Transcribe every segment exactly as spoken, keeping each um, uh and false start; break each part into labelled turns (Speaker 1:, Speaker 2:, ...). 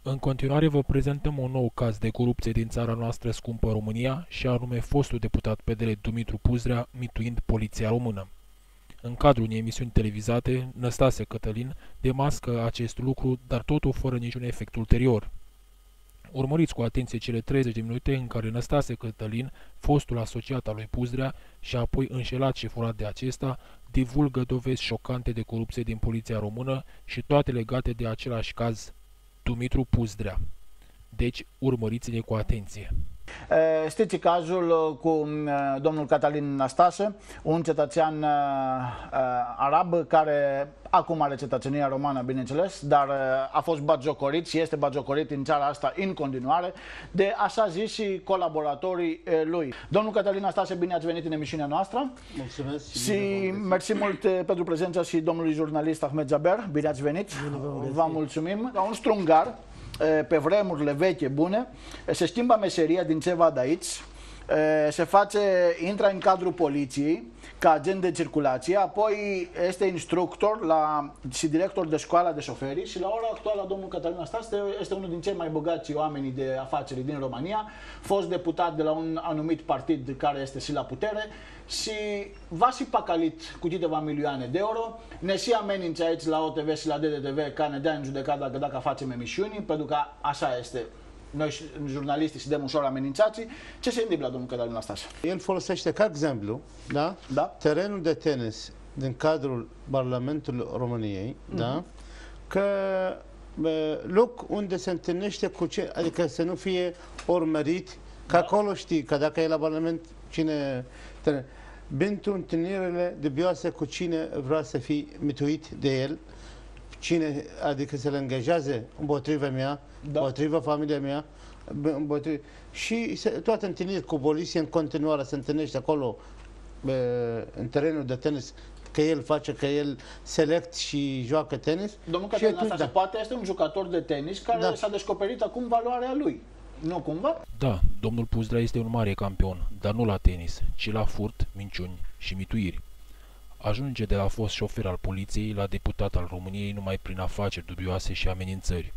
Speaker 1: În continuare vă prezentăm un nou caz de corupție din țara noastră scumpă România, și anume fostul deputat P D L Dumitru Puzdrea mituind poliția română. În cadrul unei emisiuni televizate, Năstase Cătălin demască acest lucru, dar totul fără niciun efect ulterior. Urmăriți cu atenție cele treizeci de minute în care Năstase Cătălin, fostul asociat al lui Puzdrea și apoi înșelat și furat de acesta, divulgă dovezi șocante de corupție din poliția română și toate legate de același caz, Dumitru Puzdrea. Deci, urmăriți-ne cu atenție.
Speaker 2: Știți cazul cu domnul Cătălin Năstase, un cetățean arab care acum are cetățenia romană, bineînțeles, dar a fost batjocorit și este batjocorit în țara asta în continuare de așa zis și colaboratorii lui. Domnul Cătălin Năstase, bine ați venit în emisiunea noastră.
Speaker 3: Mulțumesc.
Speaker 2: Și mersi mult pentru prezența și domnului jurnalist Ahmed Jaber, bine ați venit. Vă mulțumim. Ca un strungar, pe vremurile veche bune, se schimbă meseria din ce văd aici, se face, intră în cadrul poliției ca agent de circulație, apoi este instructor la, și director de școală de șoferi și la ora actuală domnul Cătălin Năstase este unul din cei mai bogați oameni de afaceri din România, fost deputat de la un anumit partid care este și la putere și va și păcălit cu câteva milioane de euro, ne și amenință aici la O T V și la D D T V ca ne dea în judecată dacă, dacă facem emisiuni, pentru că așa este. Noi, jurnaliștii, suntem ușor amenințați. Ce se întâmplă, domnul Cătălin Năstase?
Speaker 3: El folosește ca exemplu, da?
Speaker 2: Da?
Speaker 3: Terenul de tenis din cadrul Parlamentului României, uh-huh. da? Că bă, loc unde se întâlnește cu ce, adică să nu fie urmărit, că da. Acolo știi, că dacă e la Parlament, cine... Pentru întâlnirile dubioase cu cine vrea să fie mituit de el, cine, adică să le angajează împotriva mea, da. Împotriva familia mea, împotriva... și se, toate întâlniri cu poliție în continuare se întâlnește acolo bă, în terenul de tenis, că el face, că el select și joacă tenis.
Speaker 2: Domnul Cătălin Năstase, da. Poate este un jucător de tenis care da. S-a descoperit acum valoarea lui. Nu cumva?
Speaker 1: Da, domnul Puzdrea este un mare campion, dar nu la tenis, ci la furt, minciuni și mituiri. Ajunge de la fost șofer al poliției la deputat al României numai prin afaceri dubioase și amenințări.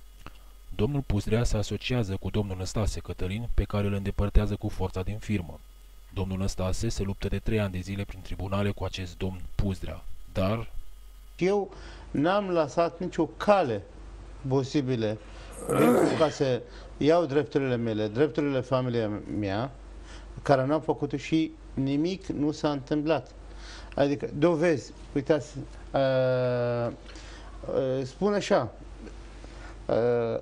Speaker 1: Domnul Puzdrea se asociază cu domnul Năstase Cătălin, pe care îl îndepărtează cu forța din firmă. Domnul Năstase se luptă de trei ani de zile prin tribunale cu acest domn Puzdrea, dar...
Speaker 3: Eu n-am lăsat nicio cale posibile ca să iau drepturile mele, drepturile familiei mea, care n-am făcut și nimic nu s-a întâmplat. Adică, dovezi, uitați, uh, uh, spun așa, uh,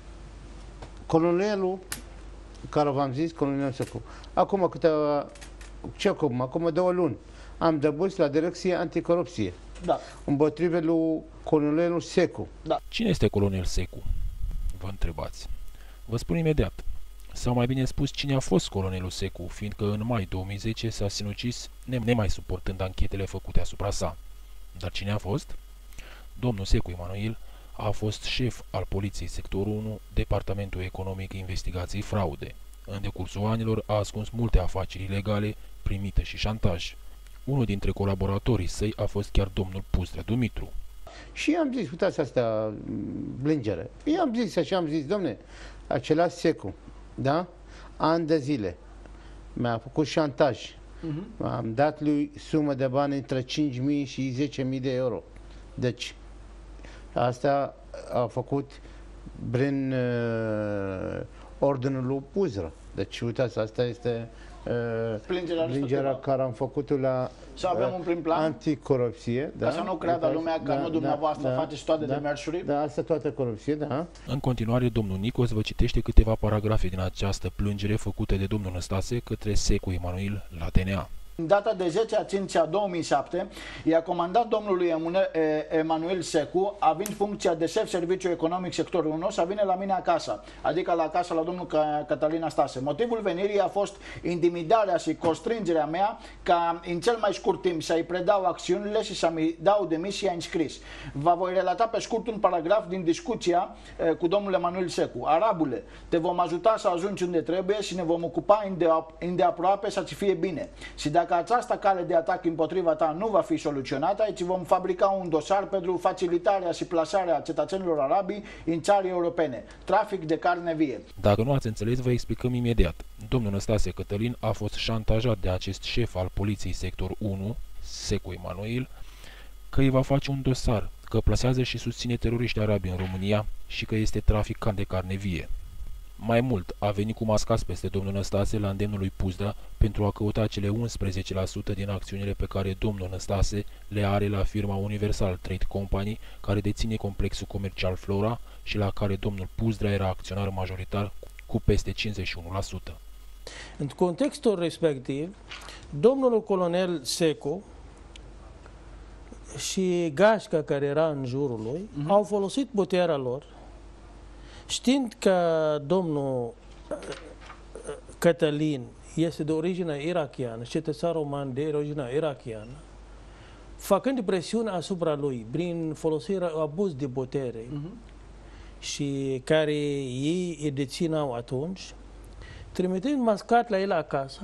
Speaker 3: colonelul, care v-am zis, colonelul Secu, acum câteva, ce acum, acum două luni, am depus la direcție anticorupție,
Speaker 2: da.
Speaker 3: Împotriva lui colonelul Secu.
Speaker 1: Da. Cine este colonel Secu? Vă întrebați. Vă spun imediat. Sau mai bine spus, cine a fost colonelul Secu, fiindcă în mai două mii zece s-a sinucis nemai suportând anchetele făcute asupra sa. Dar cine a fost? Domnul Secu Emanuel a fost șef al poliției sectorul unu, Departamentul Economic Investigații Fraude. În decursul anilor a ascuns multe afaceri ilegale, primite și șantaj. Unul dintre colaboratorii săi a fost chiar domnul Puzdrea Dumitru.
Speaker 3: Și am zis, uitați asta, plângere. Eu am zis așa, am zis, domne, același Secu, da? Ani de zile mi-a făcut șantaj. Uh-huh. Am dat lui sumă de bani între cinci mii și zece mii de euro. Deci, asta a făcut prin uh, ordinul lui Puzdrea. Deci, uitați, asta este uh,
Speaker 2: plângerea,
Speaker 3: plângerea care am făcut-o la
Speaker 2: să avem un prim plan
Speaker 3: anticorupție. Da?
Speaker 2: Ca să nu creadă lumea că
Speaker 3: da,
Speaker 2: nu dumneavoastră
Speaker 3: da,
Speaker 2: faceți toate
Speaker 3: da,
Speaker 2: demersurile.
Speaker 3: Da, asta toată corupție, da.
Speaker 1: În continuare, domnul Nicos vă citește câteva paragrafe din această plângere făcută de domnul Năstase către Secu Emanuel la D N A.
Speaker 2: În data de zece a cincea două mii șapte, i-a comandat domnului Emanuel Secu, având funcția de șef serviciu economic sectorul unu, să vină la mine acasă, adică la casa la domnul Cătălin Năstase. Motivul venirii a fost intimidarea și constrângerea mea ca în cel mai scurt timp să-i predau acțiunile și să-mi dau demisia în scris. Vă voi relata pe scurt un paragraf din discuția cu domnul Emanuel Secu. Arabule, te vom ajuta să ajungi unde trebuie și ne vom ocupa îndeaproape să-ți fie bine. Și dacă Dacă această cale de atac împotriva ta nu va fi soluționată, aici vom fabrica un dosar pentru facilitarea și plasarea cetățenilor arabi în țări europene. Trafic de carne vie.
Speaker 1: Dacă nu ați înțeles, vă explicăm imediat. Domnul Năstase Cătălin a fost șantajat de acest șef al poliției sector unu, Secu Emanuel, că îi va face un dosar, că plasează și susține teroriști arabi în România și că este traficant de carne vie. Mai mult, a venit cu mascați peste domnul Năstase la îndemnul lui Puzdra pentru a căuta cele unsprezece la sută din acțiunile pe care domnul Năstase le are la firma Universal Trade Company, care deține complexul comercial Flora și la care domnul Puzdra era acționar majoritar cu peste cincizeci și unu la sută.
Speaker 4: În contextul respectiv, domnul colonel Secu și gașca care era în jurul lui uh-huh. au folosit puterea lor, știind că domnul Cătălin este de origine irachiană, cetățean roman de origine irachiană, făcând presiune asupra lui prin folosirea abuz de putere uh-huh. și care ei îi deținau atunci, trimitând mascat la el acasă,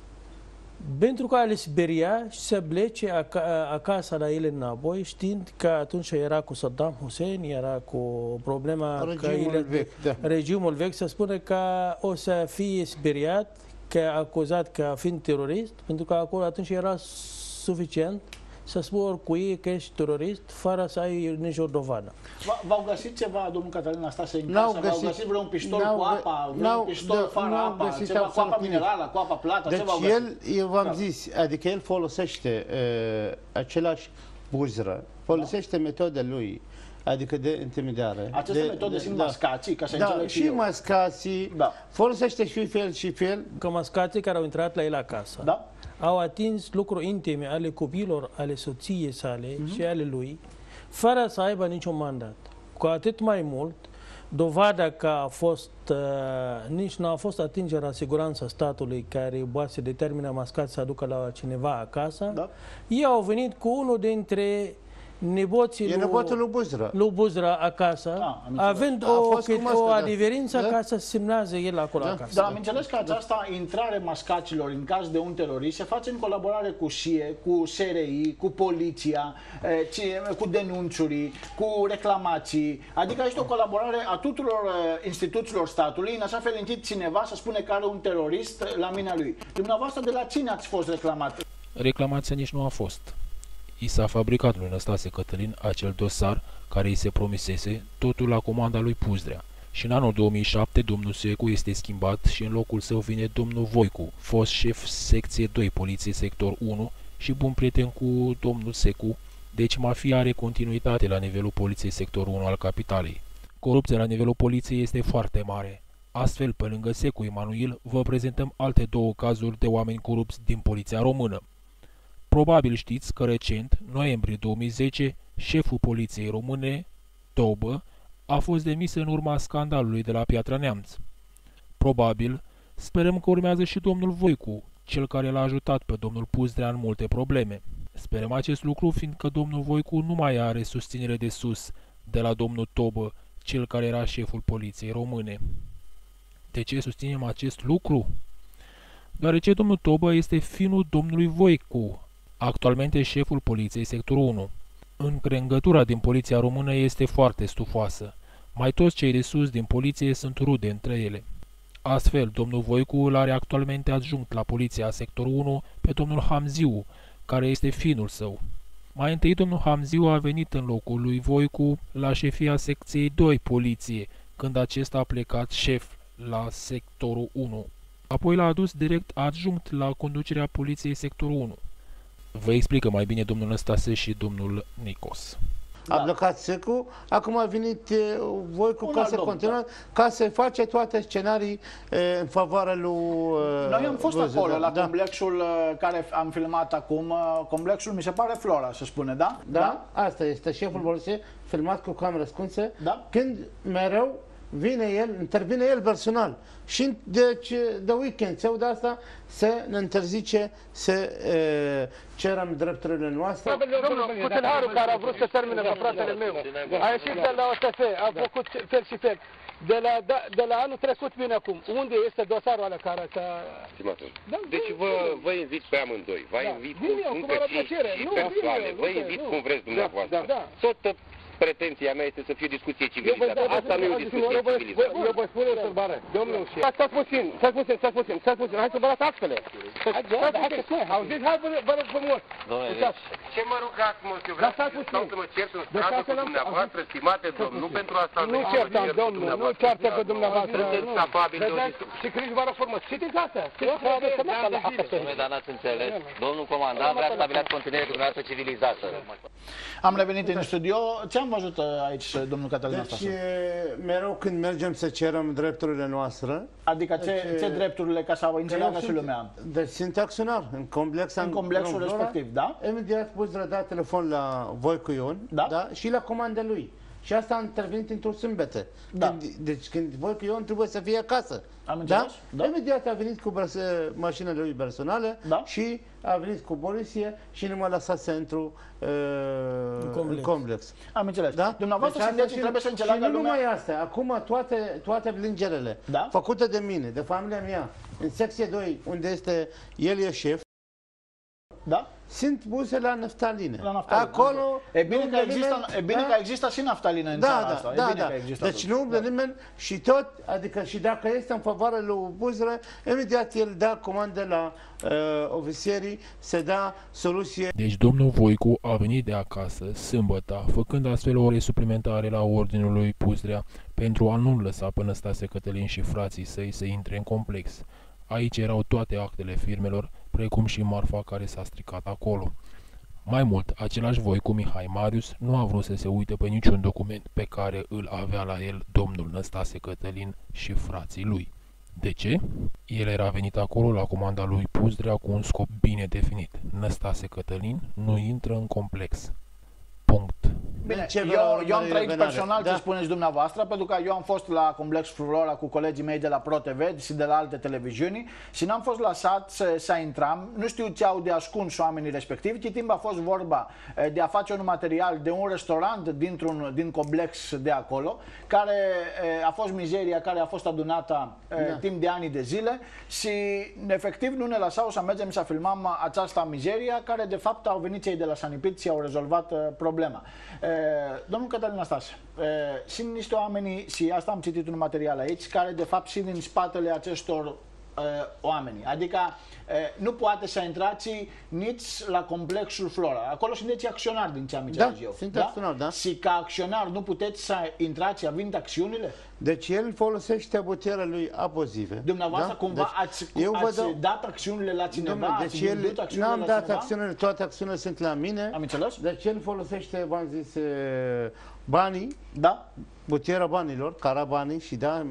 Speaker 4: pentru că le speria și să plece acasă la el înapoi, știind că atunci era cu Saddam Hussein, era cu problema
Speaker 3: regimul
Speaker 4: că ele,
Speaker 3: vechi, da.
Speaker 4: regimul vechi, să spune că o să fie speriat, că acuzat ca fiind terorist, pentru că acolo atunci era suficient să spui oricui că ești terorist, fără să ai nicio dovadă.
Speaker 2: V-au găsit ceva, domnul Cătălin Năstase, în casă? V-au găsit vreun pistol cu apa, vreun pistol fără apa, ceva cu apa minerală, cu apa plată?
Speaker 3: Deci el, eu v-am zis, adică el folosește uh, același buzră, folosește da. metoda lui, adică de intimidare.
Speaker 2: Aceste
Speaker 3: de,
Speaker 2: metode
Speaker 3: de,
Speaker 2: sunt
Speaker 3: da.
Speaker 2: mascații, ca să
Speaker 3: da,
Speaker 2: înțeleg
Speaker 3: și
Speaker 2: eu.
Speaker 3: mascații, da. folosește și fel și fel.
Speaker 4: Că mascații care au intrat la el acasă.
Speaker 2: Da?
Speaker 4: Au atins lucruri intime ale copiilor, ale soției sale mm-hmm. și ale lui, fără să aibă niciun mandat. Cu atât mai mult, dovada că a fost, uh, nici nu a fost atingerea siguranța statului care poate să determină mascat să aducă la cineva acasă, da. Ei au venit cu unul dintre nepoții lui,
Speaker 3: nepotul lui Buzra.
Speaker 4: lui Buzra acasă, da, având o, o adeverință da. ca să semnează el acolo da. acasă.
Speaker 2: Dar am înțeles că această intrare mascaților în caz de un terorist se face în colaborare cu S I E, cu S R I, cu poliția, cu denunțuri, cu reclamații. Adică este o colaborare a tuturor instituțiilor statului, în așa fel încât cineva să spune că are un terorist la mina lui. Dumneavoastră, de la cine ați fost reclamat?
Speaker 1: Reclamația nici nu a fost. I s-a fabricat lui Năstase Cătălin acel dosar care îi se promisese, totul la comanda lui Puzdrea. Și în anul două mii șapte domnul Secu este schimbat și în locul său vine domnul Voicu, fost șef secție doi poliție sector unu și bun prieten cu domnul Secu, deci mafia are continuitate la nivelul poliției sector unu al capitalei. Corupția la nivelul poliției este foarte mare. Astfel, pe lângă Secu Emanuel, vă prezentăm alte două cazuri de oameni corupți din poliția română. Probabil știți că recent, noiembrie două mii zece, șeful poliției române, Tobă, a fost demis în urma scandalului de la Piatra Neamț. Probabil, sperăm că urmează și domnul Voicu, cel care l-a ajutat pe domnul Puzdrea în multe probleme. Sperăm acest lucru, fiindcă domnul Voicu nu mai are susținere de sus de la domnul Tobă, cel care era șeful poliției române. De ce susținem acest lucru? Deoarece domnul Tobă este fiul domnului Voicu, actualmente șeful poliției sectorul unu. Încrengătura din poliția română este foarte stufoasă. Mai toți cei de sus din poliție sunt rude între ele. Astfel, domnul Voicu îl are actualmente adjunct la poliția sectorul unu pe domnul Hamziu, care este finul său. Mai întâi, domnul Hamziu a venit în locul lui Voicu la șefia secției doi poliție, când acesta a plecat șef la sectorul unu. Apoi l-a adus direct adjunct la conducerea poliției sectorul unu. Vă explică mai bine domnul Năstase și domnul Nicos.
Speaker 3: Da. A blocat Secu, acum a venit Voicu ca să continue, ca să face toate scenarii e, în favoarea lui... E,
Speaker 2: Noi am fost
Speaker 3: lui
Speaker 2: acolo,
Speaker 3: da.
Speaker 2: la complexul care am filmat acum, complexul, mi se pare Flora, să spune, da?
Speaker 3: Da, da? Asta este șeful poliției, filmat cu cameră ascunsă,
Speaker 2: da?
Speaker 3: Când mereu vine el, intervine el personal și deci, de weekend sau de asta să ne interzice să e, cerem drepturile noastre.
Speaker 5: Domnul Cuțelharu, care a vrut să termine pe fratele meu, a ieșit de la O T F, a făcut fel și fel. De la, da, de la anul trecut vine acum. Unde este dosarul ăla care s-a...
Speaker 6: Da, deci vă, vă invit pe amândoi. Vă
Speaker 5: Da.
Speaker 6: invit
Speaker 5: Vin
Speaker 6: cu
Speaker 5: eu, cu
Speaker 6: încă
Speaker 5: mare
Speaker 6: și,
Speaker 5: plăcere.
Speaker 6: și
Speaker 5: Nu,
Speaker 6: persoane.
Speaker 5: vin eu,
Speaker 6: Vă
Speaker 5: nu,
Speaker 6: invit
Speaker 5: nu.
Speaker 6: cum vreți dumneavoastră.
Speaker 5: Da, da.
Speaker 6: Tot pretenția mea este să fie o discuție civilizată. Asta nu e o discuție
Speaker 5: eu vă,
Speaker 6: civilizată.
Speaker 5: eu vă spun o întrebare, domnul șef. Stați puțin, stați puțin, stați puțin, stați puțin, hai să vă arăt actele. Stați puțin, auziți, hai vă rog frumos.
Speaker 6: Ce mă rugați, mă, că
Speaker 5: Dar
Speaker 6: vreau
Speaker 5: stați
Speaker 6: să
Speaker 5: puțin.
Speaker 6: stau să mă cert în
Speaker 5: Deci
Speaker 6: stradă
Speaker 5: asta
Speaker 6: cu
Speaker 5: n-am-
Speaker 6: dumneavoastră, stimate domn, nu pentru asta.
Speaker 5: Nu
Speaker 6: am
Speaker 5: certam,
Speaker 6: venit cu
Speaker 5: domnul, nu
Speaker 6: dumneavoastră.
Speaker 5: ceartă cu dumneavoastră.
Speaker 6: Sunteți
Speaker 5: nu.
Speaker 6: capabili de o
Speaker 5: Vedeți?
Speaker 6: discuție.
Speaker 5: Și Cristi, vă rog frumos, citiți asta.
Speaker 7: Domnule, dar n-ați înțeles. Domnul comandant vrea să stabilească continuare cu dumneavoastră civilizată.
Speaker 2: Am revenit în studio. Ce am văzut aici, domnul Cătălin
Speaker 3: Deci,
Speaker 2: Năstase?
Speaker 3: mereu când mergem să cerem drepturile noastre,
Speaker 2: Adică ce,
Speaker 3: deci,
Speaker 2: ce drepturile, ca să înțeleagă
Speaker 3: eu
Speaker 2: și
Speaker 3: sunt-
Speaker 2: lumea?
Speaker 3: Deci sunt acționar în complex.
Speaker 2: În complexul respectiv, da?
Speaker 3: Imediat poți da telefon la Voicu Ion,
Speaker 2: Da.
Speaker 3: da? Și la comanda lui. Și asta a intervenit într-o sâmbătă.
Speaker 2: Da.
Speaker 3: Când, deci când Voicu Ion trebuie să fie acasă.
Speaker 2: Am
Speaker 3: da?
Speaker 2: înțeles? Da.
Speaker 3: Imediat a venit cu brăsă, mașinile lui personale
Speaker 2: Da.
Speaker 3: și a venit cu poliție și nu m-a lăsat să intru uh, în,
Speaker 4: complex.
Speaker 3: în complex.
Speaker 2: Am înțeles.
Speaker 3: Da?
Speaker 2: Dumneavoastră
Speaker 3: Deci asta
Speaker 2: sunteți, trebuie să înțeleagă
Speaker 3: și nu
Speaker 2: lumea...
Speaker 3: numai asta, acum toate, toate plângerele
Speaker 2: Da?
Speaker 3: făcute de mine, de familia mea, în secție doi, unde este, el e șef,
Speaker 2: Da?
Speaker 3: sunt puse la naftalină.
Speaker 2: La naftalină.
Speaker 3: Acolo
Speaker 2: E bine,
Speaker 3: nu
Speaker 2: că
Speaker 3: umblă
Speaker 2: există,
Speaker 3: nimeni,
Speaker 2: e bine
Speaker 3: da?
Speaker 2: că există și naftalină în
Speaker 3: Da,
Speaker 2: țara
Speaker 3: da,
Speaker 2: asta.
Speaker 3: da,
Speaker 2: e bine
Speaker 3: da.
Speaker 2: că există
Speaker 3: Deci
Speaker 2: atunci.
Speaker 3: nu umblă nimeni și tot, adică și dacă este în favoarea lui Buzără, imediat el dă comandă la uh, ofițerii să dea soluție.
Speaker 1: Deci domnul Voicu a venit de acasă, sâmbătă, făcând astfel ore suplimentare la ordinul lui Puzdrea pentru a nu lăsa pe Năstase Cătălin și frații săi să intre în complex. Aici erau toate actele firmelor, precum și marfa care s-a stricat acolo. Mai mult, același Voicu Mihai Marius nu a vrut să se uite pe niciun document pe care îl avea la el domnul Năstase Cătălin și frații lui. De ce? El era venit acolo la comanda lui Puzdrea cu un scop bine definit. Năstase Cătălin nu intră în complex. Punct.
Speaker 2: Bine,
Speaker 3: Ce
Speaker 2: eu,
Speaker 3: vrea
Speaker 2: eu am
Speaker 3: urmărirea
Speaker 2: trăit
Speaker 3: penală.
Speaker 2: personal ce
Speaker 3: Da.
Speaker 2: spuneți dumneavoastră, pentru că eu am fost la Complex Flora cu colegii mei de la ProTV și de la alte televiziuni și n-am fost lăsat să, să intrăm. Nu știu ce au de ascuns oamenii respectivi, ce timp a fost vorba eh, de a face un material de un restaurant dintr-un din complex de acolo, care eh, a fost mizeria care a fost adunată eh,
Speaker 3: Da.
Speaker 2: timp de ani de zile și efectiv nu ne lăsau să mergem să filmăm această mizeria care de fapt au venit cei de la Sanipit și au rezolvat eh, problema. Eh, domnul Cătălin Năstase, eh, sunt niște oameni, și asta am citit un material aici, care de fapt sunt în spatele acestor eh, oameni. Adică eh, nu poate să intrați nici la complexul Flora. Acolo sunteți acționari din ce am înțeles
Speaker 3: Da,
Speaker 2: eu.
Speaker 3: sunt acționar, da.
Speaker 2: Și ca acționar nu puteți să intrați având acțiunile?
Speaker 3: Deci el folosește puterea lui abuzive.
Speaker 2: Dumneavoastră
Speaker 3: da?
Speaker 2: cumva
Speaker 3: Deci,
Speaker 2: ați,
Speaker 3: eu vă
Speaker 2: ați
Speaker 3: dau-
Speaker 2: dat acțiunile la cineva?
Speaker 3: Domnule,
Speaker 2: Ați
Speaker 3: deci
Speaker 2: vândut
Speaker 3: el,
Speaker 2: acțiunile
Speaker 3: n-am
Speaker 2: la
Speaker 3: dat
Speaker 2: cineva?
Speaker 3: acțiunile, toate acțiunile sunt la mine.
Speaker 2: Am înțeles?
Speaker 3: Deci el folosește, v-am zis, eh, banii,
Speaker 2: Da?
Speaker 3: puterea banilor, cara banii și da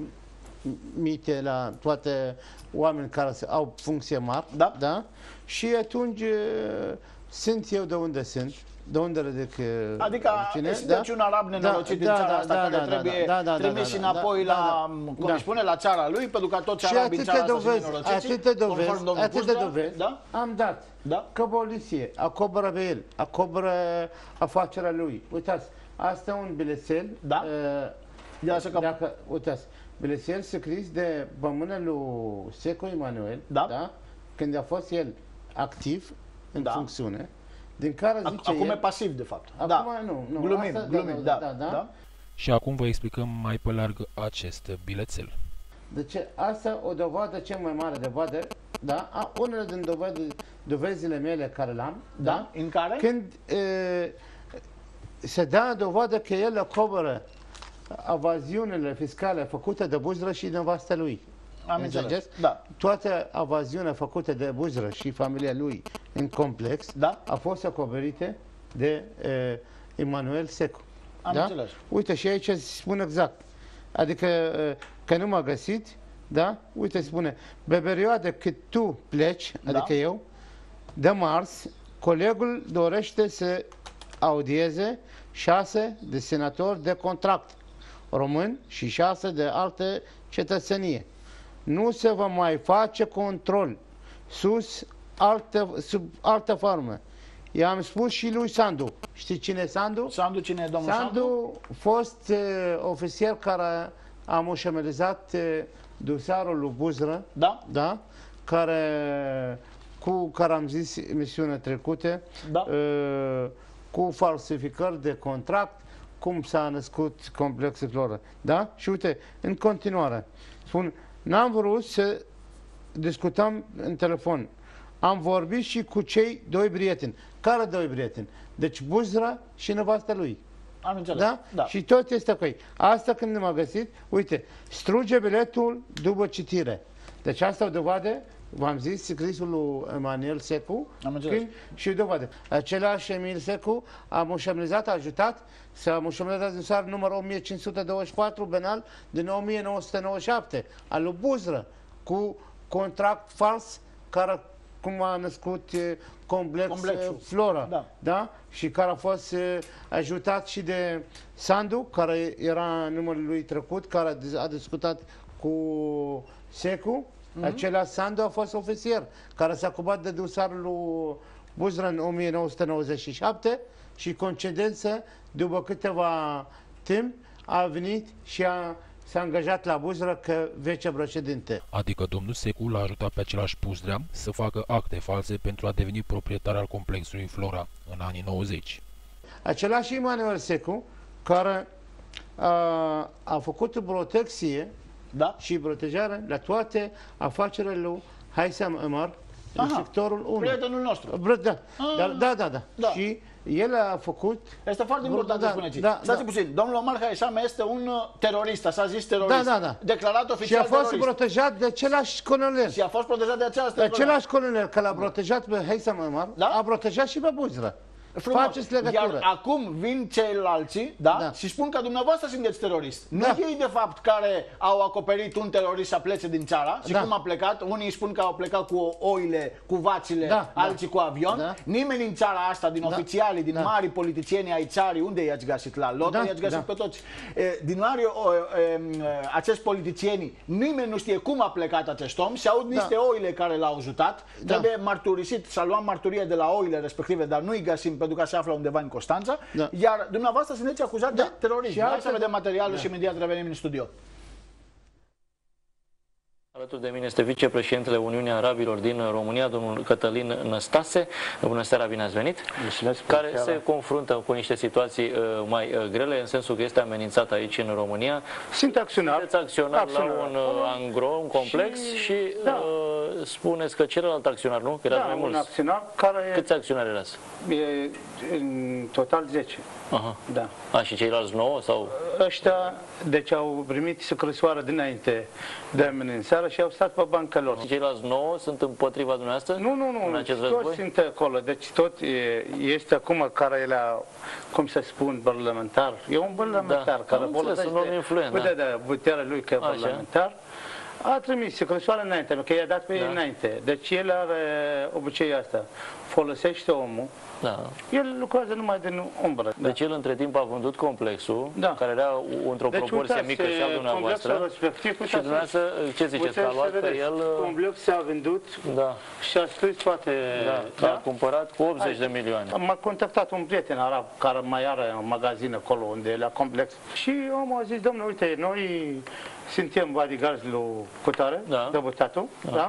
Speaker 3: mite la toate oameni care se- au funcție mari.
Speaker 2: Da.
Speaker 3: Da? Și atunci eh, sunt eu de unde sunt. De unde ridic eh,
Speaker 2: Adică
Speaker 3: cine,
Speaker 2: sunteți un arab nenorocit din țara asta care trebuie trimis înapoi la, cum îi spune, la țara lui, pentru că toți
Speaker 3: Și
Speaker 2: arabii în țara
Speaker 3: atâtea
Speaker 2: asta sunt
Speaker 3: dovezi,
Speaker 2: nenorociți,
Speaker 3: atâtea dovezi,
Speaker 2: conform domnului
Speaker 3: atâtea
Speaker 2: Puzdrea.
Speaker 3: dovezi
Speaker 2: Da?
Speaker 3: am dat.
Speaker 2: Da?
Speaker 3: Că poliție acoperă pe el, acoperă afacerea lui. Uitați, asta e un bilețel.
Speaker 2: Da?
Speaker 3: Uh,
Speaker 2: Ia să că-
Speaker 3: dacă, uitați, bilețel scris de pe mâna lui Seco Emanuel,
Speaker 2: Da.
Speaker 3: da? Când a fost el activ în
Speaker 2: Da.
Speaker 3: funcțiune, din care
Speaker 2: Ac-
Speaker 3: zice
Speaker 2: Acum
Speaker 3: el,
Speaker 2: e pasiv, de fapt.
Speaker 3: Acum
Speaker 2: Da.
Speaker 3: nu, nu.
Speaker 2: Glumim,
Speaker 3: Asta-
Speaker 2: glumim, da.
Speaker 3: da, da, da.
Speaker 2: da.
Speaker 1: Și acum vă explicăm mai pe larg acest bilețel.
Speaker 3: Deci asta o dovadă cea mai mare dovadă, da? A, unele din dovede, dovezile mele care le-am,
Speaker 2: Da? În care?
Speaker 3: Când e, se dă dovadă că el acoperă avaziunile fiscale făcute de Buzră și nevastă lui.
Speaker 2: Am
Speaker 3: Înțelegeți?
Speaker 2: înțeles. Da.
Speaker 3: Toate avaziunile făcute de Buzră și familia lui în complex
Speaker 2: Da.
Speaker 3: a fost acoperite de e, Emanuel Secu.
Speaker 2: Am
Speaker 3: da?
Speaker 2: înțeles.
Speaker 3: Uite, și aici spun exact. Adică e, că nu m-a găsit, da? Uite, spune, pe perioada cât tu pleci,
Speaker 2: Da.
Speaker 3: adică eu, de mars, colegul dorește să audieze șase de senatori de contract român și șase de alte cetățenie. Nu se va mai face control sus alte, sub altă formă. I-am spus și lui Sandu. Știi cine e Sandu?
Speaker 2: Sandu, cine e domnul Sandu?
Speaker 3: Sandu, fost uh, ofițer care, am ușamelizat dosarul lui Buzră,
Speaker 2: da?
Speaker 3: Da? Care, cu care am zis emisiunea trecute,
Speaker 2: da.
Speaker 3: cu falsificări de contract, cum s-a născut Complexul Flora. Da? Și uite, în continuare, spun, n-am vrut să discutăm în telefon. Am vorbit și cu cei doi prieteni. Care doi prieteni? Deci Buzra și nevastă lui.
Speaker 2: Am înțeles.
Speaker 3: Da?
Speaker 2: Da.
Speaker 3: Și tot este cu ei. Asta când m-a găsit, uite, struge biletul după citire. Deci asta o dovadă, v-am zis, scrisul lui Emanuel Secu.
Speaker 2: Am înțeles.
Speaker 3: Și o dovadă. Același Emil Secu a mușamilizat, a ajutat să a mușamilizat dosar numărul o mie cinci sute douăzeci și patru penal din o mie nouă sute nouăzeci și șapte al lui Buzră, cu contract fals care cum a născut complex
Speaker 2: Complexul.
Speaker 3: Flora,
Speaker 2: da.
Speaker 3: Da? Și care a fost ajutat și de Sandu, care era numărul lui trecut, care a discutat cu Secu. Mm-hmm. Același Sandu a fost ofițer, care s-a ocupat de dosarul lui Buzră în o mie nouă sute nouăzeci și șapte și coincidență, după câteva timp, a venit și a s-a angajat la Buzră ca vicepreședinte.
Speaker 1: Adică domnul Secu l-a ajutat pe același Puzdrea să facă acte false pentru a deveni proprietar al complexului Flora în anii nouăzeci.
Speaker 3: Același Emanuel Secu, care a, a făcut protecție, da, și protejare la toate afacerile lui Haitham Omar în sectorul unu.
Speaker 2: Prietenul nostru.
Speaker 3: Da, da, da, da, da. Da. Și el a făcut...
Speaker 2: Este foarte important
Speaker 3: da,
Speaker 2: să spuneți.
Speaker 3: Da,
Speaker 2: Stați
Speaker 3: da.
Speaker 2: puțin, domnul Omar Haitham este un terorist, s-a zis terorist.
Speaker 3: Da, da, da.
Speaker 2: Declarat oficial
Speaker 3: și a fost
Speaker 2: terorist.
Speaker 3: protejat de același colonel.
Speaker 2: Și a fost protejat de același
Speaker 3: colonel. Același colonel care l-a protejat pe Haitham Omar, da? A protejat și pe Buzră. Faceți legătură.
Speaker 2: Iar acum vin ceilalți, da? Da, și spun că dumneavoastră sunteți terorist. Da. Nu ei, de fapt, care au acoperit un terorist să plece din țara și da, cum a plecat. Unii spun că au plecat cu oile, cu vacile, da, alții da, cu avion. Da. Nimeni în țara asta, din da, oficialii, din da, mari politicieni ai țarii, unde i-ați găsit? La Loto, da, i-ați găsit da, pe toți. E, din mari o, e, acești politicieni, nimeni nu știe cum a plecat acest om. Se aud niște da, oile care l-au ajutat. Da. Trebuie marturisit, să luăm marturie de la oile respective, dar nu-i găsim pentru că se află undeva în Constanța, da, iar dumneavoastră sunteți acuzat da, de terorism. Hai să vedem materialul da, și imediat revenim în studio.
Speaker 8: Alături de mine este vicepreședintele Uniunii Arabilor din România, domnul Cătălin Năstase. Bună seara, bine ați venit! Mulțumesc, care seara. Se confruntă cu niște situații uh, mai uh, grele, în sensul că este amenințat aici în România.
Speaker 3: Sunt acționar.
Speaker 8: Sunteți acționar, acționar la un uh, angro, un complex și, și da, uh, spuneți că celălalt acționar, nu? Că
Speaker 3: da,
Speaker 8: mai mulți.
Speaker 3: Un acționar care...
Speaker 8: Câți acționari erați?
Speaker 3: E, în total zece.
Speaker 8: Aha.
Speaker 3: Da.
Speaker 8: A, și ceilalți nouă? Sau?
Speaker 3: Ăștia, deci au primit scrisoare dinainte de amenințare și au stat pe banca lor.
Speaker 8: Și ceilalți nouă sunt împotriva dumneavoastră?
Speaker 3: Nu, nu, nu.
Speaker 8: În acest
Speaker 3: toți
Speaker 8: război?
Speaker 3: sunt acolo. Deci tot e, este acum care e la, cum să spun, parlamentar. E un parlamentar
Speaker 8: da,
Speaker 3: care folosește puterea puterea lui ca parlamentar. A trimis scrisoare înainte, că i-a dat pe da, înainte. Deci el are obiceiul asta. Folosește omul.
Speaker 8: Da.
Speaker 3: El lucrează numai din umbră.
Speaker 8: Deci
Speaker 3: da,
Speaker 8: el între timp a vândut complexul,
Speaker 3: da,
Speaker 8: care era într-o deci, proporție uitați, mică și al dumneavoastră. Respectiv, și dumneavoastră, ce ziceți, că a luat pe el...
Speaker 3: Complexul s-a vândut
Speaker 8: da,
Speaker 3: și a scris toate...
Speaker 8: Da, da, a cumpărat cu optzeci Hai. de milioane.
Speaker 3: M-a contactat un prieten arab care mai are un magazin acolo unde e la complex. Și omul a zis, domnule, uite, noi suntem bodyguards lui Cutare, da, deputatul, da, da?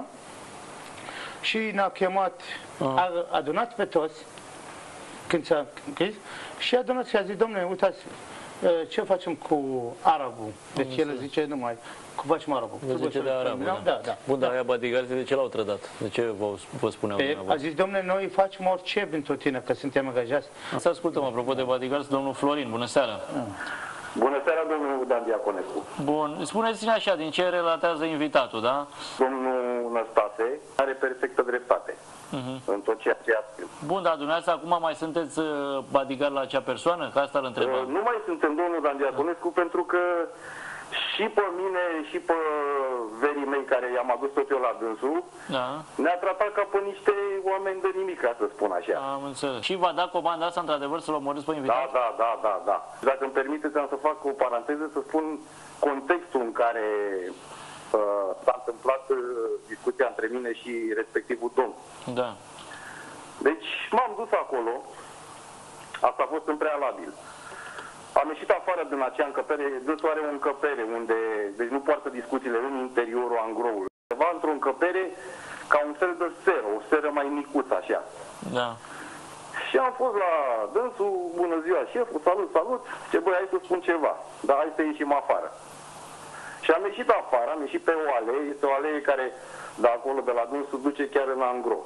Speaker 3: Și ne-a chemat, a adunat pe toți, când s-a închis, și a adunat și a zis, domnule, uitați, ce facem cu arabul? Deci el zice numai, cu facem arabul.
Speaker 8: De zice de arabul, da.
Speaker 3: Da, da.
Speaker 8: Bun, dar aia bodyguards, de ce l-au trădat? De ce vă, vă spuneau dumneavoastră?
Speaker 3: A zis, domnule, noi facem orice pentru tine, că suntem angajați.
Speaker 8: Să ascultăm, apropo de bodyguards, domnul Florin, bună seara.
Speaker 9: Bună seara, domnul Dan Diaconescu.
Speaker 8: Bun, spuneți-ne așa, din ce relatează invitatul, da?
Speaker 9: Domnul Năstase are perfectă dreptate uh-huh, în tot ceea ce a spus.
Speaker 8: Bun, dar dumneavoastră acum mai sunteți bodyguard la acea persoană? Că asta îl întrebam.
Speaker 9: Uh, nu mai suntem, domnul Dan Diaconescu, da, pentru că și pe mine și pe verii mei care i-am adus tot eu la dânsul, da, ne-a tratat ca pe niște oameni de nimic, ca să spun așa.
Speaker 8: Am înțeles. Și v-a dat comanda asta, într-adevăr, să-l omorâți pe invitat?
Speaker 9: Da, da, da, da, da. Dacă îmi permiteți, am să fac o paranteză, să spun contextul în care uh, s-a întâmplat uh, discuția între mine și respectivul domn.
Speaker 8: Da.
Speaker 9: Deci m-am dus acolo, asta a fost în prealabil. Am ieșit afară din acea încăpere, dânsul are o încăpere unde, deci nu poartă discuțiile în interiorul angroului. Ceva într-o încăpere ca un fel de seră, o seră mai micuță așa.
Speaker 8: Da.
Speaker 9: Și am fost la dânsul, bună ziua șeful, salut, salut, ce băi, hai să spun ceva, dar hai să ieșim afară. Și am ieșit afară, am ieșit pe o alee, este o alee care de acolo, de la dânsul, duce chiar în angro.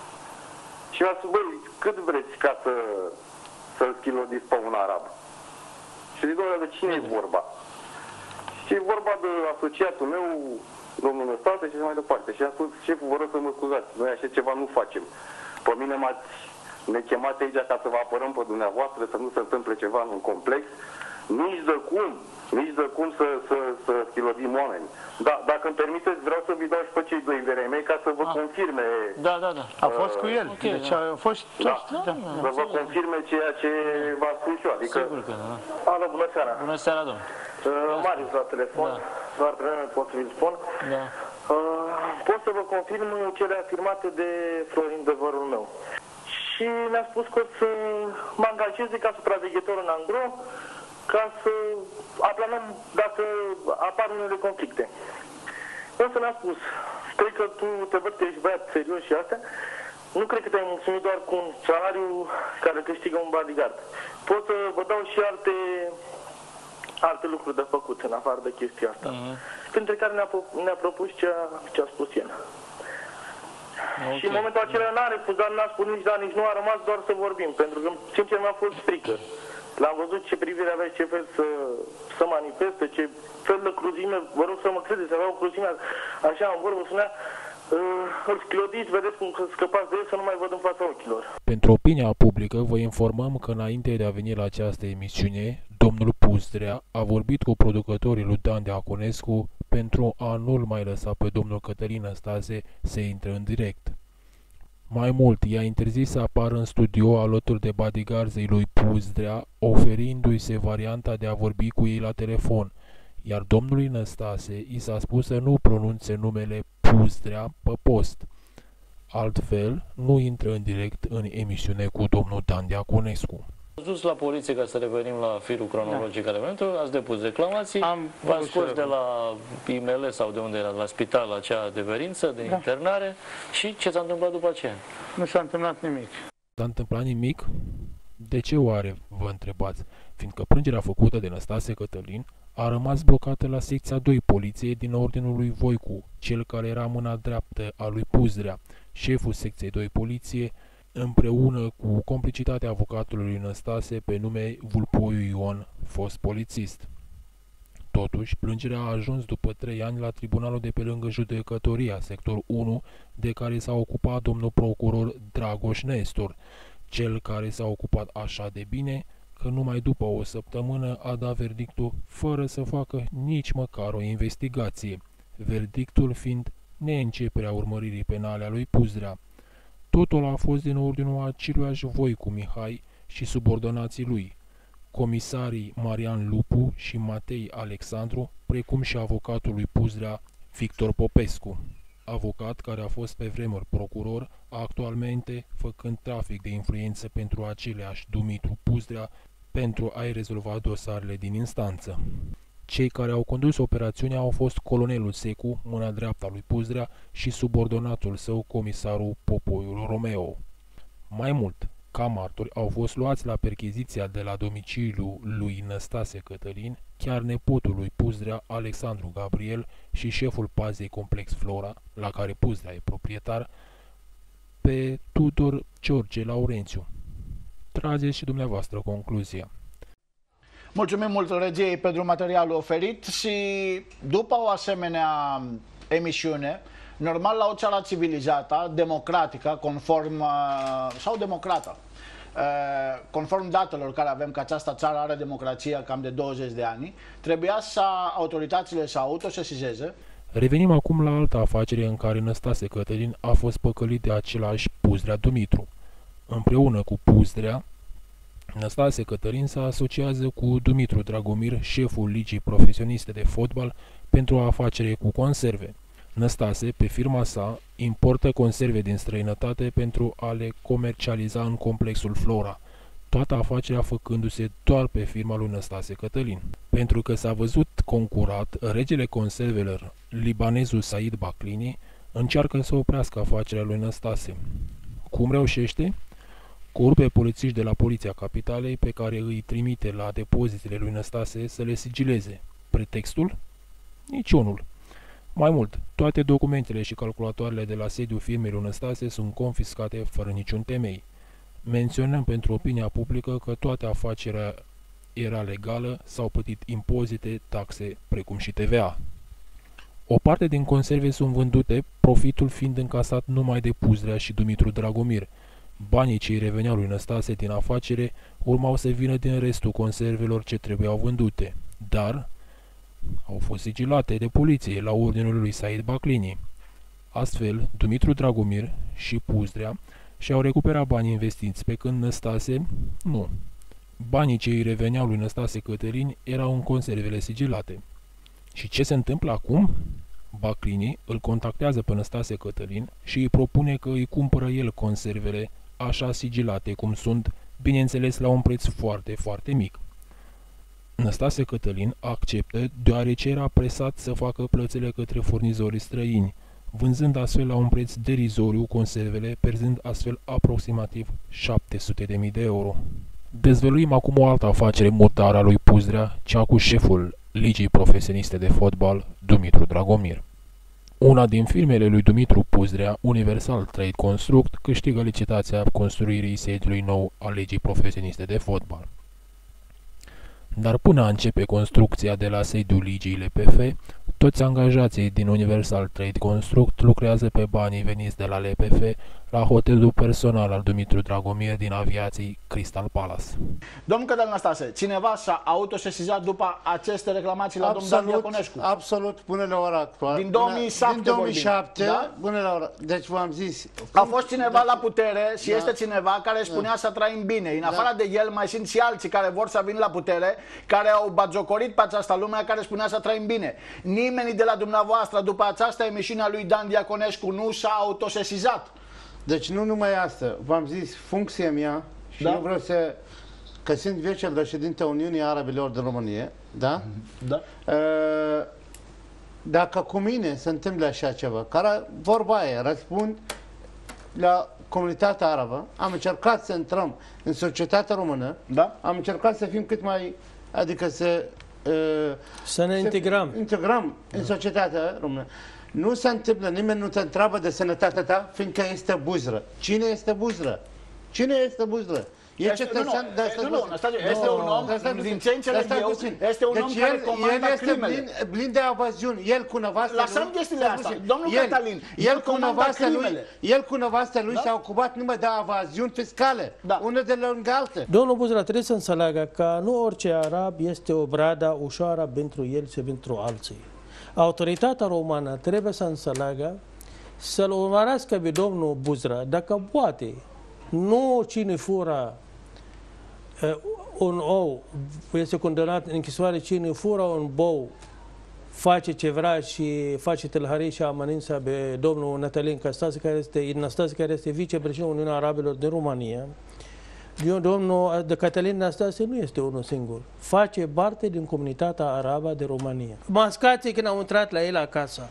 Speaker 9: Și mi-a spus, băi, cât vreți ca să, să-l schilodiți pe un arab? Și zic, doamne, de cine e vorba? Și e vorba de asociatul meu, domnul Năstase și așa mai departe. Și a spus, șeful, vă rog să mă scuzați, noi așa ceva nu facem. Pe mine m-ați ne chemat aici ca să vă apărăm pe dumneavoastră, să nu se întâmple ceva în un complex. Nici de cum, nici de cum să, să, să schilodim oameni. Da, dacă îmi permiteți, vreau să vi dau și pe cei doi verei mei ca să vă ah. confirme.
Speaker 8: Da, da, da.
Speaker 3: A fost cu el. Okay, deci da. a fost
Speaker 9: da. Da. Da. Să vă confirme ceea ce v-a spus eu. Adică...
Speaker 8: Sigur că da.
Speaker 9: Alo, bună seara.
Speaker 8: Bună seara, domnule.
Speaker 9: Uh, Marius la telefon. Da. Doar vreme pot să vi-l spun.
Speaker 8: Da.
Speaker 9: Uh, pot să vă confirm cele afirmate de Florin, dăvărul meu. Și mi-a spus că o să mă angajeze ca supraveghetor în angro, ca să aplanăm dacă apar unele conflicte. Însă mi-a spus, cred că tu te văd că ești băiat serios și astea, nu cred că te-ai mulțumit doar cu un salariu care câștigă un bodyguard. Pot să vă dau și alte, alte lucruri de făcut în afară de chestia asta, uh-huh. printre care ne-a, ne-a propus ce a, ce a spus el. Okay. Și în momentul acela n-a refuzat, n-a spus nici da, nici nu, a rămas doar să vorbim, pentru că sincer mi-a fost frică. L-am văzut ce privire avea, ce fel să, să manifeste, ce fel de cruzime, vă rog să mă credeți, avea o cruzime, așa în vorbă spunea, uh, îl sclodiți, vedeți cum scăpați de el, să nu mai văd în fața ochilor.
Speaker 1: Pentru opinia publică vă informăm că înainte de a veni la această emisiune, domnul Puzdrea a vorbit cu producătorii lui Dan Deaconescu pentru a nu-l mai lăsa pe domnul Cătălin Năstase să intre în direct. Mai mult, i-a interzis să apară în studio alături de bodyguards lui Puzdrea, oferindu-i se varianta de a vorbi cu ei la telefon, iar domnului Năstase i s-a spus să nu pronunțe numele Puzdrea pe post. Altfel, nu intră în direct în emisiune cu domnul Dan Deaconescu.
Speaker 8: Ați dus la poliție, ca să revenim la firul cronologic al evenimentului, ați depus reclamații, v-ați scos de la I M L sau de unde era, la spital, acea adeverință de da. internare și ce s-a întâmplat după aceea?
Speaker 3: Nu s-a întâmplat nimic.
Speaker 1: S-a întâmplat nimic? De ce oare, vă întrebați? Fiindcă plângerea făcută de Năstase Cătălin a rămas blocată la secția doi poliției din ordinul lui Voicu, cel care era mâna dreaptă a lui Puzdrea, șeful secției doi poliție, împreună cu complicitatea avocatului lui Năstase pe nume Vulpoiu Ion, fost polițist. Totuși, plângerea a ajuns după trei ani la tribunalul de pe lângă judecătoria, sector unu, de care s-a ocupat domnul procuror Dragoș Nestor, cel care s-a ocupat așa de bine că numai după o săptămână a dat verdictul fără să facă nici măcar o investigație, verdictul fiind neînceperea urmăririi penale a lui Puzdrea. Totul a fost din ordinul aceluiași Voicu Mihai și subordonații lui, comisarii Marian Lupu și Matei Alexandru, precum și avocatul lui Puzdrea, Victor Popescu, avocat care a fost pe vremuri procuror, actualmente făcând trafic de influență pentru aceleași Dumitru Puzdrea pentru a-i rezolva dosarele din instanță. Cei care au condus operațiunea au fost colonelul Secu, mâna dreaptă a lui Puzdrea, și subordonatul său, comisarul Popoiul Romeo. Mai mult, ca martori au fost luați la percheziția de la domiciliul lui Năstase Cătălin, chiar nepotul lui Puzdrea, Alexandru Gabriel, și șeful pazei Complex Flora, la care Puzdrea e proprietar, pe Tudor George Laurențiu. Trageți și dumneavoastră concluzia.
Speaker 2: Mulțumim mult regiei pentru materialul oferit și după o asemenea emisiune, normal la o țară civilizată, democratică, conform, sau democrată, conform datelor care avem că această țară are democrație cam de douăzeci de ani, trebuia să autoritățile să autosesizeze.
Speaker 1: Revenim acum la altă afacere în care Năstase Cătălin a fost păcălit de același Puzdrea Dumitru. Împreună cu Puzdrea, Năstase Cătălin se asociază cu Dumitru Dragomir, șeful ligii profesioniste de fotbal, pentru o afacere cu conserve. Năstase, pe firma sa, importă conserve din străinătate pentru a le comercializa în complexul Flora. toată afacerea făcându-se doar pe firma lui Năstase Cătălin. Pentru că s-a văzut concurat, regele conservelor, libanezul Said Baclini, încearcă să oprească afacerea lui Năstase. Cum reușește? Cu urbe polițiști de la Poliția Capitalei pe care îi trimite la depozitele lui Năstase să le sigileze. Pretextul? Niciunul. Mai mult, toate documentele și calculatoarele de la sediul firmei lui Năstase sunt confiscate fără niciun temei. Menționăm pentru opinia publică că toată afacerea era legală, s-au plătit impozite, taxe, precum și T V A. O parte din conserve sunt vândute, profitul fiind încasat numai de Puzdrea și Dumitru Dragomir. Banii ce îi reveneau lui Năstase din afacere urmau să vină din restul conservelor ce trebuiau vândute, dar au fost sigilate de poliție la ordinul lui Said Baclini. Astfel, Dumitru Dragomir și Puzdrea și-au recuperat banii investiți, pe când Năstase, nu. Banii ce îi reveneau lui Năstase Cătălin erau în conservele sigilate. Și ce se întâmplă acum? Baclini îl contactează pe Năstase Cătălin și îi propune că îi cumpără el conservele așa sigilate cum sunt, bineînțeles la un preț foarte, foarte mic. Năstase Cătălin acceptă deoarece era presat să facă plățile către furnizorii străini, vânzând astfel la un preț derizoriu conservele, pierzând astfel aproximativ șapte sute de mii de euro. Dezvăluim acum o altă afacere murdară a lui Puzdrea, cea cu șeful Ligii Profesioniste de Fotbal, Dumitru Dragomir. Una din firmele lui Dumitru Puzdrea, Universal Trade Construct, câștigă licitația construirii sediului nou al Ligii Profesioniste de Fotbal. Dar până a începe construcția de la sediul Ligii L P F, toți angajații din Universal Trade Construct lucrează pe banii veniți de la L P F la hotelul personal al Dumitru Dragomir din aviații Crystal Palace.
Speaker 2: Domnul Cătălin Năstase, cineva s-a autosesizat după aceste reclamații la
Speaker 3: absolut,
Speaker 2: domnul Dan Diaconescu?
Speaker 3: Absolut, până la ora actuală.
Speaker 2: Din două mii șapte,
Speaker 3: din două mii șapte
Speaker 2: da?
Speaker 3: Până la ora... Deci v-am zis...
Speaker 2: A fost cineva la putere și
Speaker 3: da.
Speaker 2: este cineva care spunea da. să trăim bine. În afară da. de el mai sunt și alții care vor să vină la putere, care au batjocorit pe această lume, care spunea să trăim bine. Nimeni de la dumneavoastră, după această emisiune a lui Dan Diaconescu, nu s-a autosesizat.
Speaker 3: Deci nu numai asta, v-am zis, funcția mea și da? eu vreau să, că sunt vicepreședinte Uniunii Arabilor din România, da?
Speaker 2: Da.
Speaker 3: Uh, dacă cu mine se întâmplă așa ceva, care vorba aia, răspund la comunitatea arabă, am încercat să intrăm în societatea română,
Speaker 2: da?
Speaker 3: am încercat să fim cât mai, adică să... Uh,
Speaker 4: să ne
Speaker 3: să
Speaker 4: integrăm.
Speaker 3: integrăm da. în societatea română. Nu se întâmplă, nimeni nu te întreabă de sănătatea ta, fiindcă este buzră. Cine este buzră? Cine este buzră? E cetățean,
Speaker 2: de asta nu, este un om, din ce înțeleg eu, este un om care comanda crimele.
Speaker 3: El este plin de avaziuni, el cu nevastă lui...
Speaker 2: Lăsăm chestiile astea, domnul Cătălin, el comanda crimele.
Speaker 3: El cu nevastă lui s-a ocupat numai de avaziuni fiscale, una de lângă altă.
Speaker 4: Domnul Buzra trebuie să înțeleagă că nu orice arab este o brada ușoară pentru el și pentru alții. Autoritatea romană trebuie să înțeleagă, să-l urmărească pe domnul Buzra, dacă poate, nu cine fură uh, un ou, este condamnat în închisoare, cine fură un bou, face ce vrea și face tâlhării și amenință pe domnul Nătălin Năstase, care este, Năstase, care este vicepreședinte Uniunea Arabilor din România. Domnul de Cătălin Năstase nu este unul singur. Face parte din comunitatea arabă de România. Mascații când au intrat la el acasă,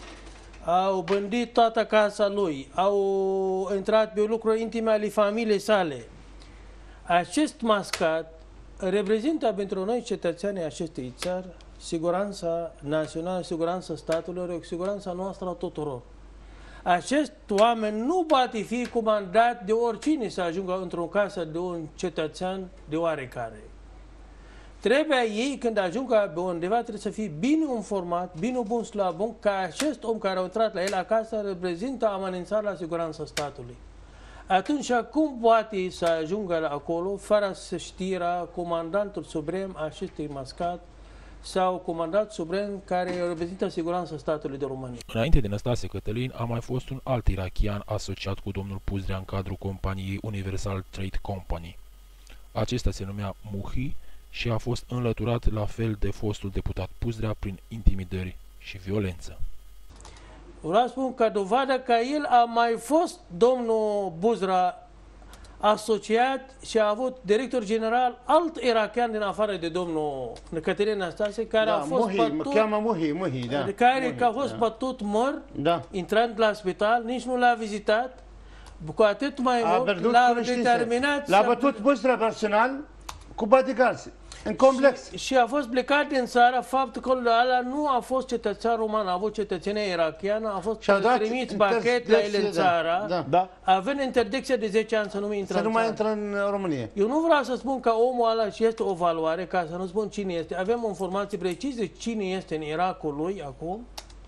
Speaker 4: au bândit toată casa lui, au intrat pe lucruri intime ale familiei sale. Acest mascat reprezintă pentru noi cetățenii acestei țări siguranța națională, siguranța statului, siguranța noastră a tuturor. Acest oameni nu poate fi comandat de oricine să ajungă într-o casă de un cetățean de oarecare. Trebuie ei, când ajungă pe undeva, trebuie să fie bine informat, bine bun la bun, că acest om care a intrat la el acasă reprezintă amenințarea la siguranța statului. Atunci, cum poate să ajungă acolo fără să știrea comandantul suprem acestui mascat sau comandat suprem care reprezintă siguranța statului de România?
Speaker 1: Înainte de Năstase Cătălin a mai fost un alt irachian asociat cu domnul Puzdrea în cadrul companiei Universal Trade Company. Acesta se numea Muhi și a fost înlăturat la fel de fostul deputat Puzdrea prin intimidări și violență.
Speaker 4: Vreau să spun că dovadă că el a mai fost, domnul Buzra asociat și a avut director general alt irakian din afară de domnul Cătălin Năstase, care
Speaker 3: da,
Speaker 4: a fost
Speaker 3: Muhi,
Speaker 4: bătut,
Speaker 3: cheamă Muhi, Muhi, da.
Speaker 4: care
Speaker 3: Muhi,
Speaker 4: a fost
Speaker 3: da.
Speaker 4: bătut mor,
Speaker 3: da.
Speaker 4: intrând la spital, nici nu l-a vizitat, cu atât mai
Speaker 3: a
Speaker 4: mult l-a determinat.
Speaker 3: L-a bătut Busra personal cu bodyguards. În complex.
Speaker 4: Și, și a fost plecat din țară, faptul că ăla nu a fost cetățean roman, a avut cetățenia irakiană, a fost trimis pachet la el în țară,
Speaker 3: da, da.
Speaker 4: având interdicție de zece ani să nu mai intră
Speaker 3: să
Speaker 4: în
Speaker 3: nu mai
Speaker 4: țară.
Speaker 3: intră în România.
Speaker 4: Eu nu vreau să spun că omul ăla și este o valoare, ca să nu spun cine este. Avem informații precise cine este în Irakul lui acum.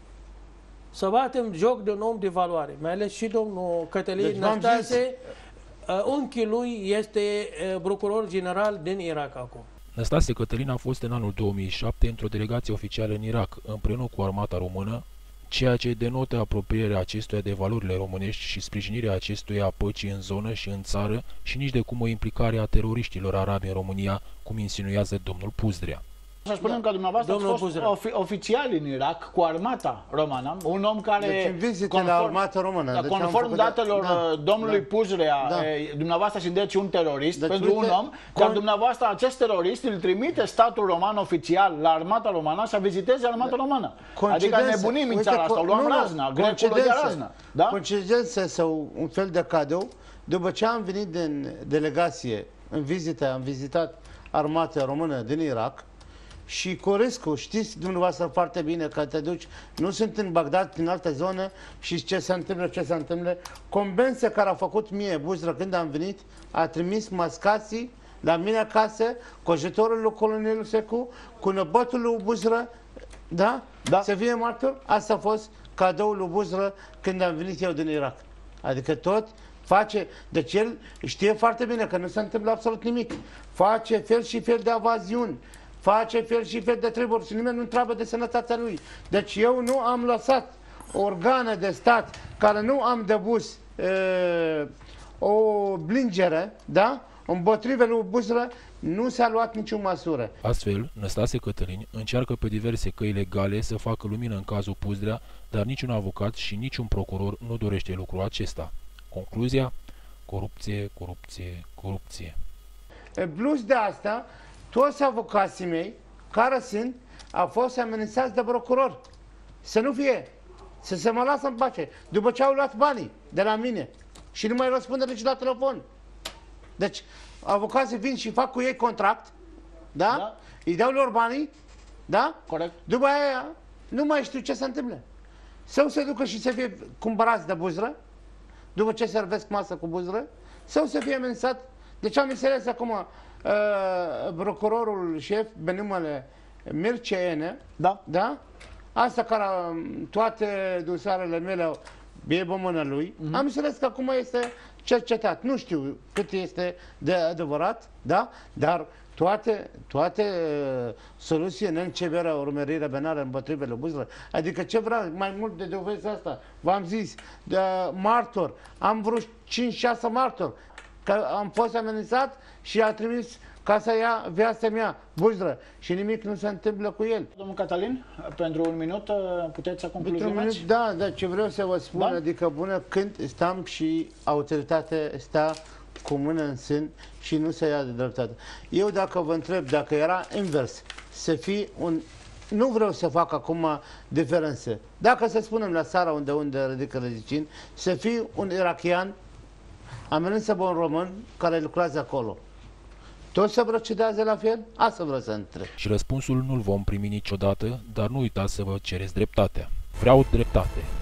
Speaker 4: Să batem joc de un om de valoare, mai ales și domnul Cătălin deci, Năstase, unchiul lui este procuror general din Irak acum.
Speaker 1: Năstase Cătălin a fost în anul două mii șapte într-o delegație oficială în Irak, împreună cu armata română, ceea ce denotă apropierea acestuia de valorile românești și sprijinirea acestuia a păcii în zonă și în țară și nici de cum o implicare a teroriștilor arabi în România, cum insinuează domnul Puzdrea.
Speaker 2: Să spunem că dumneavoastră ați fost ofi oficial în Irak cu armata romană, un om care,
Speaker 3: deci, conform,
Speaker 2: armata
Speaker 3: română,
Speaker 2: da,
Speaker 3: deci
Speaker 2: conform datelor
Speaker 3: da,
Speaker 2: domnului
Speaker 3: da,
Speaker 2: Puzdrea,
Speaker 3: da.
Speaker 2: dumneavoastră sunteți un terorist
Speaker 3: deci,
Speaker 2: pentru
Speaker 3: uite,
Speaker 2: un om, dar dumneavoastră acest terorist îl trimite statul roman oficial la armata romană să viziteze armata da. romană. Adică nebunim în țara asta, o luăm razna, grecul de razna. Da?
Speaker 3: Coincidență sau un fel de cadou, după ce am venit din delegație în vizită, am vizitat armata română din Irak, și cu riscul, știți dumneavoastră foarte bine că te duci, nu sunt în Bagdad, în altă zonă și ce se întâmplă, ce se întâmplă. Convenția care a făcut mie Buzdra când am venit, a trimis mascații la mine acasă, cu ajutorul lui colonelul Secu, cu năbătul lui Buzdra, da? da? Să fie martor. Asta a fost cadoul lui Buzdra când am venit eu din Irak. Adică tot face, deci el știe foarte bine că nu se întâmplă absolut nimic. Face fel și fel de evaziuni. Face fel și fel de treburi și nimeni nu întreabă de sănătatea lui. Deci eu nu am lăsat organe de stat care nu am depus uh, o plângere, da? Împotriva lui Buzdra, nu s-a luat nicio măsură.
Speaker 1: Astfel, Năstase Cătălin încearcă pe diverse căi legale să facă lumină în cazul Puzdrea, dar niciun avocat și niciun procuror nu dorește lucrul acesta. Concluzia? Corupție, corupție, corupție.
Speaker 3: În plus de asta, toți avocații mei care sunt, au fost amenințați de procuror. Să nu fie, să se mă lasă în pace. După ce au luat banii de la mine și nu mai răspunde nici la telefon. Deci, avocații vin și fac cu ei contract, da? da? Îi dau lor banii, da?
Speaker 2: Corect.
Speaker 3: După aia, nu mai știu ce se întâmplă. Sau se ducă și să fie cumpărați de Buzdra, după ce servesc masă cu Buzdra, sau să fie amenințat. Deci am înțeles acum, Uh, procurorul șef, pe numele Mircea Enea,
Speaker 2: da.
Speaker 3: da? Asta care toate dosarele mele e pe mâna lui, mm-hmm. am înțeles că acum este cercetat. Nu știu cât este de adevărat, da? Dar toate, toate uh, soluții în începerea urmărirea penală împotriva lui Buzdra. Adică ce vreau, mai mult de dovezi asta, v-am zis, de uh, martor, am vrut cinci șase martori, că am fost amenințat și a trimis ca să ia viața mea, Buzdra, și nimic nu se întâmplă cu el.
Speaker 2: Domnul Cătălin, pentru un minut puteți să concluzionați?
Speaker 3: Pentru un minut, da, da, ce vreau să vă spun, da? Adică bună, când stăm și autoritatea sta cu mână în sân și nu se ia de dreptate. Eu dacă vă întreb, dacă era invers, să fie un... Nu vreau să fac acum diferențe. Dacă să spunem la țara unde unde ridică rădicini, să fie un irakian amenință pe un român care lucrează acolo. Toți se procedează la fel? Asta vreau să întreb.
Speaker 1: Și răspunsul nu-l vom primi niciodată, dar nu uitați să vă cereți dreptatea. Vreau dreptate.